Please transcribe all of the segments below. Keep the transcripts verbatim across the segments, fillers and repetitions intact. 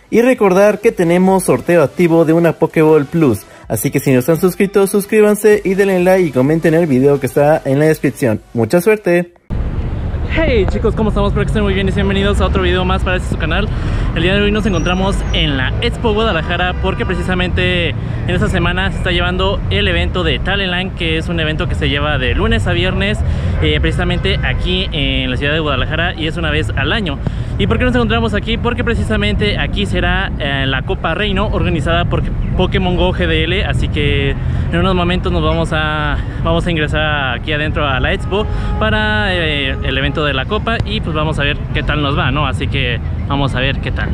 Y recordar que tenemos sorteo activo de una Pokéball Plus, así que si no están suscritos, suscríbanse y denle like y comenten el video que está en la descripción. ¡Mucha suerte! Hey chicos, ¿cómo estamos? Espero que estén muy bien y bienvenidos a otro video más para este su canal. El día de hoy nos encontramos en la Expo Guadalajara porque precisamente en esta semana se está llevando el evento de Talentland, que es un evento que se lleva de lunes a viernes eh, precisamente aquí en la ciudad de Guadalajara, y es una vez al año. ¿Y por qué nos encontramos aquí? Porque precisamente aquí será eh, la Copa Reino, organizada por Pokémon Go G D L, así que en unos momentos nos vamos a, vamos a ingresar aquí adentro a la Expo para eh, el evento de la Copa, y pues vamos a ver qué tal nos va, ¿no? Así que vamos a ver qué tal.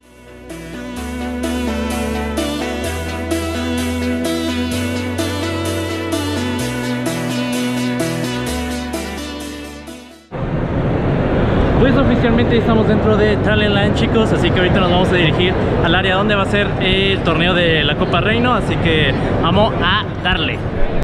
Pues oficialmente estamos dentro de Talentland, chicos, así que ahorita nos vamos a dirigir al área donde va a ser el torneo de la Copa Reino, así que vamos a darle.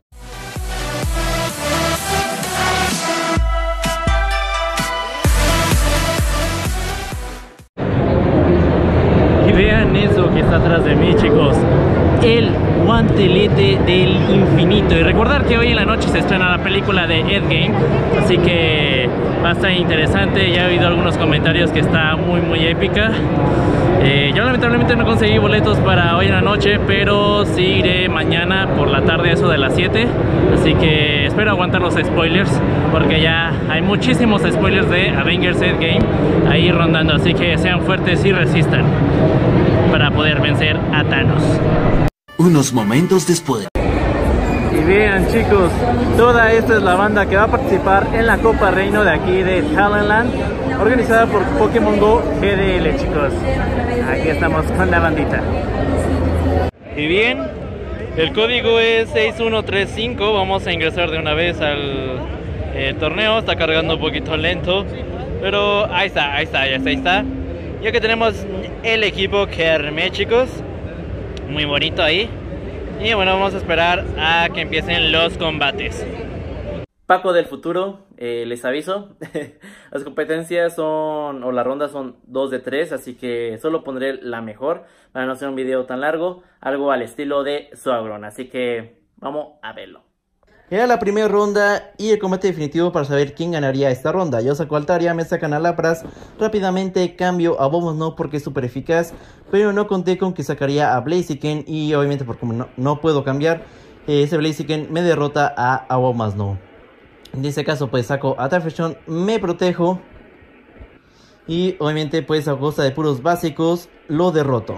Y vean eso que está atrás de mí, chicos, el guantelete del infinito. Y recordar que hoy en la noche se estrena la película de Endgame, así que va a estar interesante. Ya he oído algunos comentarios que está muy muy épica. eh, Yo lamentablemente no conseguí boletos para hoy en la noche, pero sí iré mañana por la tarde, eso de las siete. Así que espero aguantar los spoilers, porque ya hay muchísimos spoilers de Avengers Endgame ahí rondando, así que sean fuertes y resistan para poder vencer a Thanos. Unos momentos después. Y vean, chicos, toda esta es la banda que va a participar en la Copa Reino de aquí de Talentland, organizada por Pokémon Go G D L, chicos. Aquí estamos con la bandita. Y bien, el código es seis uno tres cinco. Vamos a ingresar de una vez al eh, torneo. Está cargando un poquito lento, pero ahí está, ahí está, ya está, ahí está. Ya que tenemos el equipo que armé, chicos. Muy bonito ahí. Y bueno, vamos a esperar a que empiecen los combates. Paco del futuro, eh, les aviso. Las competencias son, o las rondas son dos de tres, así que solo pondré la mejor para no hacer un video tan largo, algo al estilo de Suagron. Así que vamos a verlo. Era la primera ronda y el combate definitivo para saber quién ganaría esta ronda. Yo saco a Altaria, me sacan a Lapras. Rápidamente cambio a Abomasnow porque es súper eficaz, pero no conté con que sacaría a Blaziken, y obviamente porque no, no puedo cambiar, eh, ese Blaziken me derrota a Abomasnow. En ese caso pues saco a Typhlosion, me protejo y obviamente pues a costa de puros básicos lo derroto.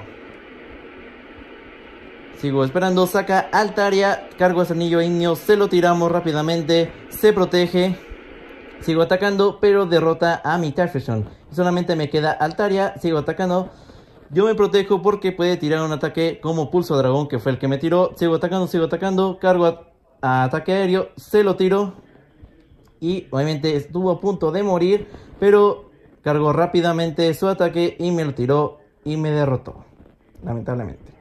Sigo esperando, saca Altaria, cargo ese anillo ignio, se lo tiramos rápidamente, se protege. Sigo atacando, pero derrota a mi Typhlosion. Solamente me queda Altaria, sigo atacando. Yo me protejo porque puede tirar un ataque como Pulso Dragón, que fue el que me tiró. Sigo atacando, sigo atacando, cargo a, a ataque aéreo, se lo tiro. Y obviamente estuvo a punto de morir, pero cargó rápidamente su ataque y me lo tiró y me derrotó, lamentablemente.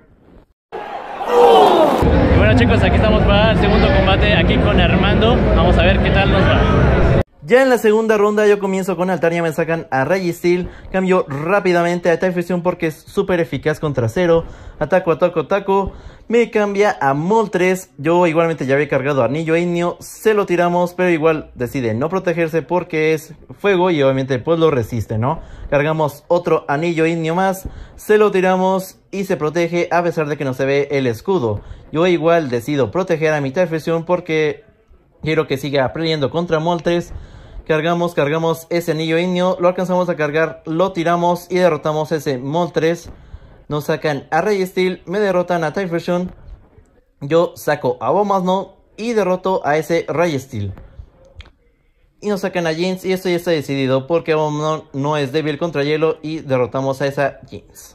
Y bueno, chicos, aquí estamos para el segundo combate aquí con Armando. Vamos a ver qué tal nos va. Ya en la segunda ronda yo comienzo con Altaria, me sacan a Registeel, cambio rápidamente a Typhlosion porque es súper eficaz contra cero, ataco, ataco, ataco, me cambia a Moltres. Yo igualmente ya había cargado a Anillo Ignio, se lo tiramos, pero igual decide no protegerse porque es fuego y obviamente pues lo resiste, ¿no? Cargamos otro Anillo Ignio más, se lo tiramos y se protege a pesar de que no se ve el escudo. Yo igual decido proteger a mi Typhlosion porque quiero que siga peleando contra Moltres. Cargamos, cargamos ese anillo ignio, lo alcanzamos a cargar, lo tiramos y derrotamos ese Moltres. Nos sacan a Registeel, me derrotan a Typhlosion. Yo saco a Abomasnow y derroto a ese Registeel. Y nos sacan a Jinx, y esto ya está decidido porque Abomasnow no es débil contra hielo y derrotamos a esa Jinx.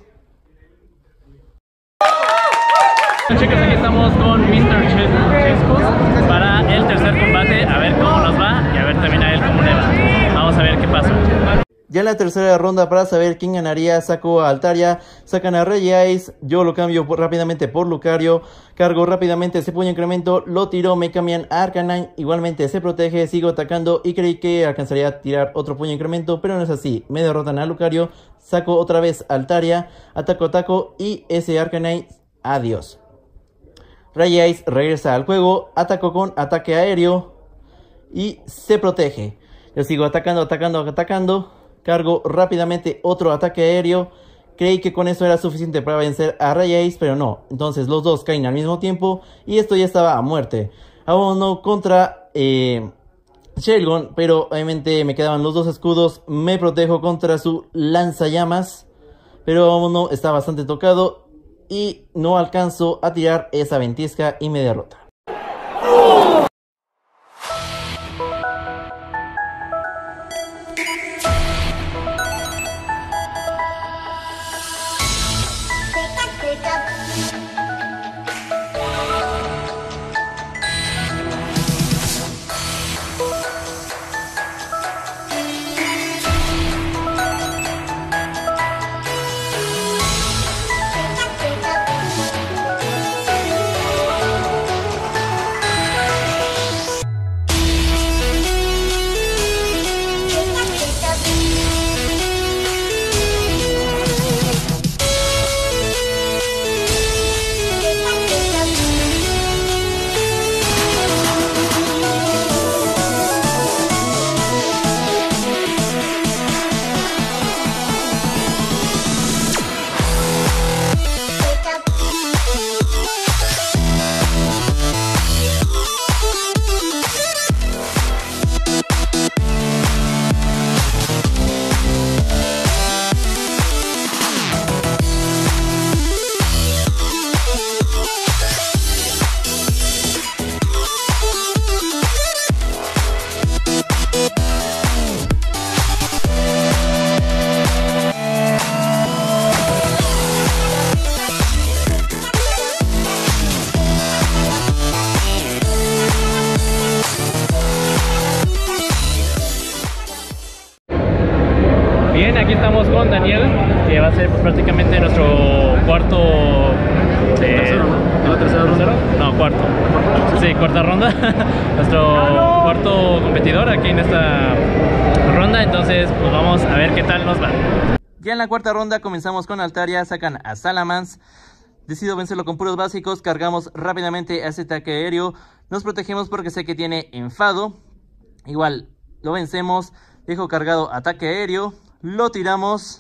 Chicos, aquí estamos con mister Chescos para el tercer combate, a ver cómo nos va y a ver también a él cómo le va. Vamos a ver qué pasa. Ya en la tercera ronda, para saber quién ganaría, saco a Altaria, sacan a Regice, yo lo cambio por, rápidamente por Lucario, cargo rápidamente ese puño incremento, lo tiro, me cambian a Arcanine, igualmente se protege, sigo atacando y creí que alcanzaría a tirar otro puño incremento, pero no es así, me derrotan a Lucario, saco otra vez a Altaria, ataco, ataco y ese Arcanine, adiós. Regice regresa al juego, ataco con ataque aéreo y se protege. Yo sigo atacando, atacando, atacando. Cargo rápidamente otro ataque aéreo. Creí que con eso era suficiente para vencer a Regice, pero no. Entonces los dos caen al mismo tiempo y esto ya estaba a muerte. Abono contra eh, Shelgon, pero obviamente me quedaban los dos escudos. Me protejo contra su lanzallamas, pero Abono está bastante tocado y no alcanzo a tirar esa ventisca y me derrota. Bien, aquí estamos con Daniel, que va a ser pues, prácticamente nuestro cuarto de... ¿Tercero, no? ¿La tercera ronda? No, cuarto. Sí, cuarta ronda. Nuestro cuarto competidor aquí en esta ronda, entonces pues vamos a ver qué tal nos va. Ya en la cuarta ronda comenzamos con Altaria, sacan a Salamence. Decido vencerlo con puros básicos, cargamos rápidamente a ese ataque aéreo. Nos protegemos porque sé que tiene enfado. Igual, lo vencemos, dejo cargado ataque aéreo. Lo tiramos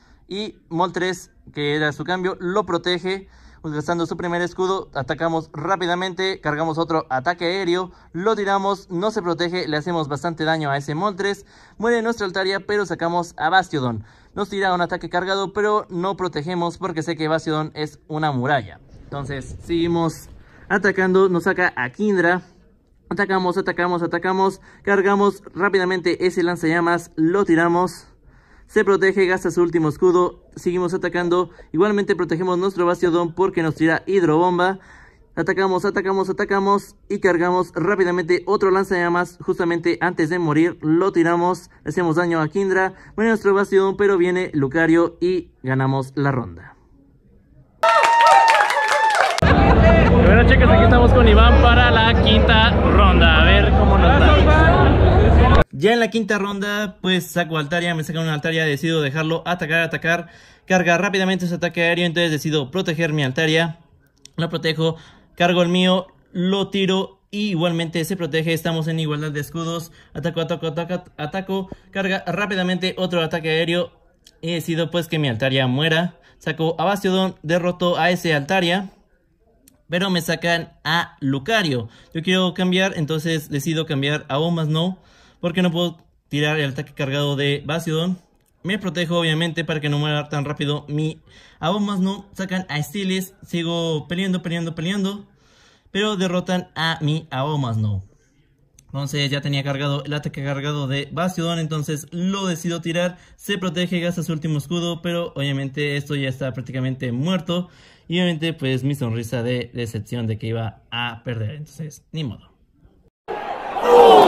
y Moltres, que era su cambio, lo protege. Utilizando su primer escudo, atacamos rápidamente, cargamos otro ataque aéreo, lo tiramos, no se protege, le hacemos bastante daño a ese Moltres. Muere nuestra Altaria, pero sacamos a Bastiodon. Nos tira un ataque cargado, pero no protegemos porque sé que Bastiodon es una muralla. Entonces seguimos atacando, nos saca a Kindra. Atacamos, atacamos, atacamos, cargamos rápidamente ese lanzallamas, lo tiramos. Se protege, gasta su último escudo, seguimos atacando, igualmente protegemos nuestro Bastiodon porque nos tira hidrobomba. Atacamos, atacamos, atacamos y cargamos rápidamente otro lanzallamas justamente antes de morir, lo tiramos, le hacemos daño a Kindra, muere nuestro Bastiodon pero viene Lucario y ganamos la ronda. Bueno chicos, aquí estamos con Iván para la quinta ronda, a ver cómo nos va. Ya en la quinta ronda, pues saco Altaria, me sacan una Altaria, decido dejarlo atacar, atacar, carga rápidamente su ataque aéreo, entonces decido proteger mi Altaria, lo protejo, cargo el mío, lo tiro y igualmente se protege, estamos en igualdad de escudos, ataco, ataco, ataco, ataco, carga rápidamente otro ataque aéreo y decido pues que mi Altaria muera, saco a Bastiodon, derroto a ese Altaria. Pero me sacan a Lucario. Yo quiero cambiar, entonces decido cambiar a Bombas No. Porque no puedo tirar el ataque cargado de Bastiodon. Me protejo obviamente para que no muera tan rápido mi a Bombas No. Sacan a Steelix. Sigo peleando, peleando, peleando. Pero derrotan a mi a Bombas No. Entonces ya tenía cargado el ataque cargado de Bastiodon. Entonces lo decido tirar. Se protege, gasta su último escudo. Pero obviamente esto ya está prácticamente muerto. Y obviamente pues mi sonrisa de decepción de que iba a perder. Entonces ni modo.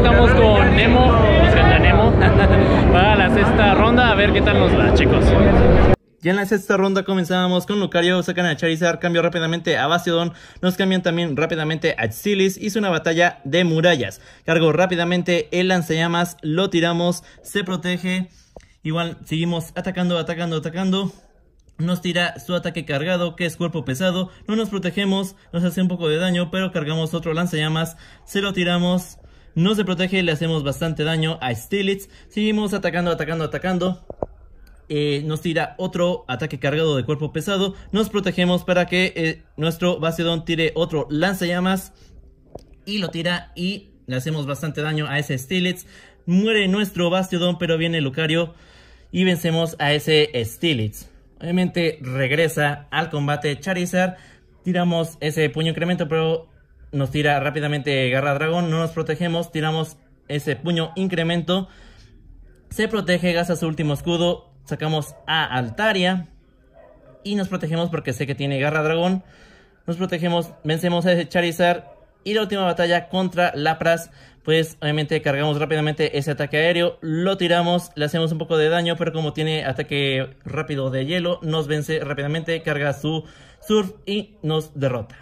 Estamos con Nemo, buscando a Nemo para la sexta ronda, a ver qué tal nos va, chicos. Ya en la sexta ronda comenzábamos con Lucario, sacan a Charizard, cambio rápidamente a Bastiodon, nos cambian también rápidamente a Steelix, hizo una batalla de murallas, cargó rápidamente el lanzallamas, lo tiramos, se protege, igual seguimos atacando, atacando, atacando, nos tira su ataque cargado que es cuerpo pesado, no nos protegemos, nos hace un poco de daño, pero cargamos otro lanzallamas, se lo tiramos, no se protege, le hacemos bastante daño a Steelix, seguimos atacando, atacando, atacando. Eh, nos tira otro ataque cargado de cuerpo pesado. Nos protegemos para que eh, nuestro Bastiodon tire otro lanzallamas. Y lo tira y le hacemos bastante daño a ese Steelix. Muere nuestro Bastiodon, pero viene Lucario y vencemos a ese Steelix. Obviamente regresa al combate Charizard. Tiramos ese puño incremento, pero nos tira rápidamente Garra Dragón. No nos protegemos, tiramos ese puño incremento. Se protege, gasta su último escudo. Sacamos a Altaria y nos protegemos porque sé que tiene Garra Dragón. Nos protegemos, vencemos a ese Charizard. Y la última batalla contra Lapras, pues obviamente cargamos rápidamente ese ataque aéreo, lo tiramos, le hacemos un poco de daño, pero como tiene ataque rápido de hielo, nos vence rápidamente, carga su Surf y nos derrota.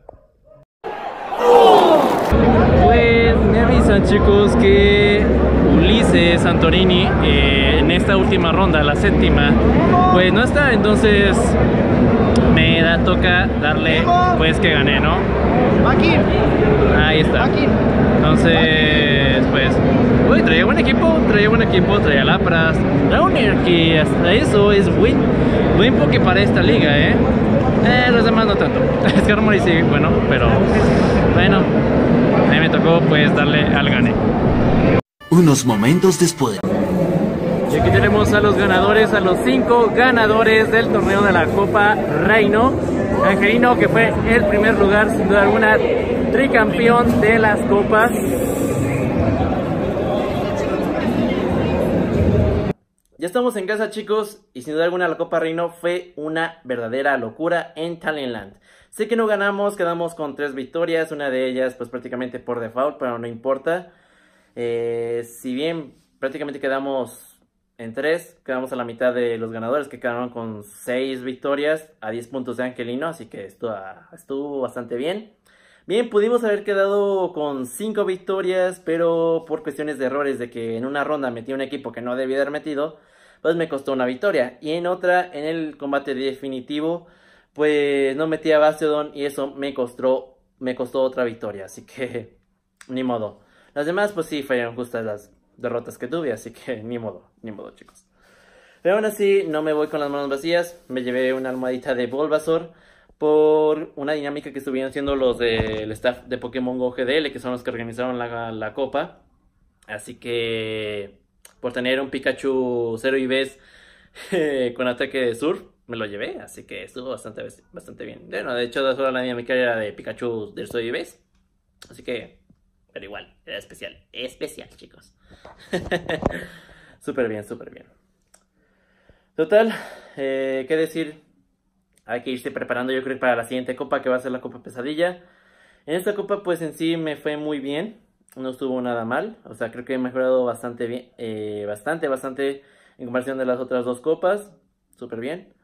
Pues me avisan, chicos, que Ulises Santorini eh, en esta última ronda, la séptima, pues no está, entonces me da, toca darle pues que gané, ¿no? Ahí está. Entonces, pues, uy, traía buen equipo, traía buen equipo, traía Lapras, Drowner, que hasta eso es buen, buen poke para esta liga, ¿eh? Eh, los demás no tanto. Skarmory sí, bueno, pero bueno, a mí me tocó pues darle al gane. Unos momentos después. Y aquí tenemos a los ganadores, a los cinco ganadores del torneo de la Copa Reino. Angelino, que fue el primer lugar, sin duda alguna, tricampeón de las copas. Ya estamos en casa, chicos, y sin duda alguna la Copa Reino fue una verdadera locura en Talonland. Sé que no ganamos, quedamos con tres victorias, una de ellas pues prácticamente por default, pero no importa. Eh, si bien prácticamente quedamos en tres, quedamos a la mitad de los ganadores, que quedaron con seis victorias a diez puntos de Angelino, así que estuvo, estuvo bastante bien. Bien, pudimos haber quedado con cinco victorias, pero por cuestiones de errores de que en una ronda metí un equipo que no debía haber metido, pues me costó una victoria. Y en otra, en el combate definitivo, pues no metí a Bastiodon y eso me costó, me costó otra victoria, así que ni modo. Las demás pues sí fueron justas las derrotas que tuve, así que ni modo, ni modo, chicos. Pero aún así no me voy con las manos vacías, me llevé una almohadita de Bulbasaur por una dinámica que estuvieron haciendo los del staff de Pokémon Go G D L, que son los que organizaron la, la copa. Así que por tener un Pikachu cero I Vs eh, con ataque de Surf, me lo llevé, así que estuvo bastante, bastante bien. Bueno, de hecho solo la dinámica era de Pikachu del cero I Vs, así que, pero igual, era especial, especial, chicos. Súper bien, súper bien. Total, eh, ¿qué decir? Hay que irse preparando, yo creo, para la siguiente copa, que va a ser la Copa Pesadilla. En esta copa, pues en sí me fue muy bien. No estuvo nada mal. O sea, creo que he mejorado bastante bien. Eh, bastante, bastante en comparación de las otras dos copas. Súper bien.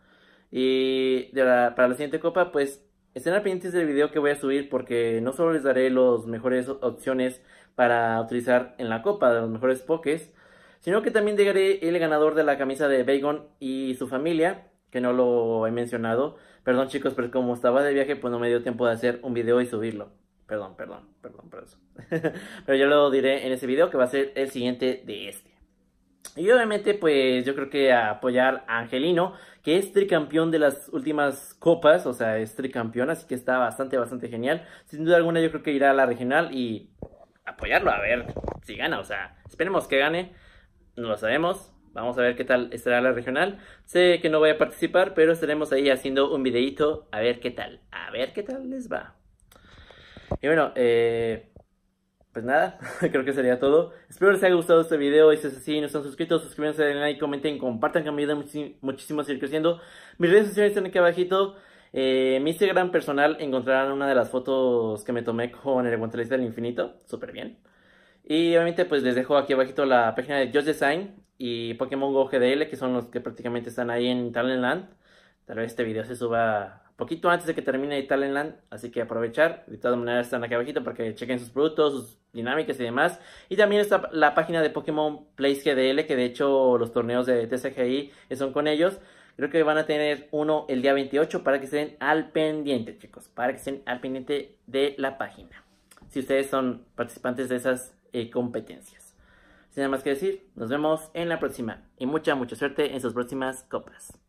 Y de la, para la siguiente copa, pues estén al pendientes del video que voy a subir, porque no solo les daré las mejores opciones para utilizar en la copa, de los mejores pokés, sino que también daré el ganador de la camisa de Bagon y su familia, que no lo he mencionado. Perdón, chicos, pero como estaba de viaje, pues no me dio tiempo de hacer un video y subirlo. Perdón, perdón, perdón por eso. Pero yo lo diré en ese video, que va a ser el siguiente de este. Y obviamente, pues yo creo que a apoyar a Angelino, que es tricampeón de las últimas copas, o sea, es tricampeón, así que está bastante, bastante genial. Sin duda alguna, yo creo que irá a la regional y apoyarlo, a ver si gana. O sea, esperemos que gane, no lo sabemos. Vamos a ver qué tal estará la regional. Sé que no voy a participar, pero estaremos ahí haciendo un videito a ver qué tal. A ver qué tal les va. Y bueno, eh, pues nada, creo que sería todo. Espero les haya gustado este video. Y si es así y no están suscritos, suscríbanse, denle like, comenten, compartan, que me ayuda muchísimo a seguir creciendo. Mis redes sociales están aquí abajito. Eh, mi Instagram personal encontrarán una de las fotos que me tomé con el Guantelete del Infinito. Súper bien. Y obviamente pues les dejo aquí abajito la página de Just Design y Pokémon Go G D L, que son los que prácticamente están ahí en Talentland. Tal vez este video se suba poquito antes de que termine Talentland, así que aprovechar. De todas maneras están aquí abajito para que chequen sus productos, sus dinámicas y demás. Y también está la página de Pokémon Place G D L, que de hecho los torneos de T C G I son con ellos. Creo que van a tener uno el día veintiocho para que estén al pendiente, chicos. Para que estén al pendiente de la página. Si ustedes son participantes de esas eh, competencias. Sin nada más que decir, nos vemos en la próxima. Y mucha, mucha suerte en sus próximas copas.